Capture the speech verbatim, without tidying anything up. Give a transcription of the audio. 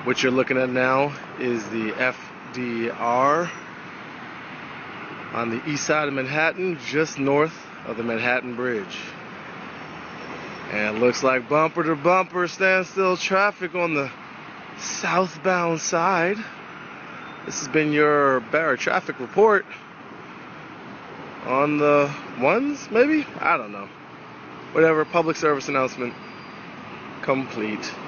What you're looking at now is the F D R on the east side of Manhattan, just north of the Manhattan Bridge. And it looks like bumper to bumper standstill traffic on the southbound side. This has been your Barra traffic report on the ones, maybe? I don't know. Whatever, public service announcement complete.